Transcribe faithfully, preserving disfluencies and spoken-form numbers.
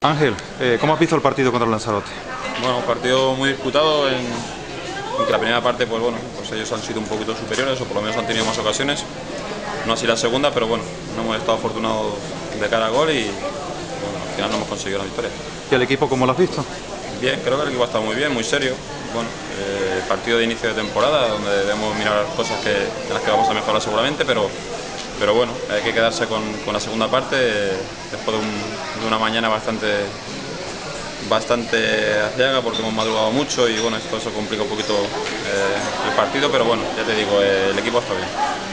Ángel, eh, ¿cómo has visto el partido contra el Lanzarote? Bueno, un partido muy disputado en, en que la primera parte, pues bueno, pues ellos han sido un poquito superiores o por lo menos han tenido más ocasiones. No así la segunda, pero bueno, no hemos estado afortunados de cara a gol y bueno, al final no hemos conseguido la victoria. ¿Y el equipo cómo lo has visto? Bien, creo que el equipo ha estado muy bien, muy serio. Bueno, eh, partido de inicio de temporada donde debemos mirar cosas que, en las que vamos a mejorar seguramente, pero Pero bueno, hay que quedarse con, con la segunda parte eh, después de, un, de una mañana bastante bastante aciaga porque hemos madrugado mucho y bueno, esto eso complica un poquito eh, el partido, pero bueno, ya te digo, eh, el equipo está bien.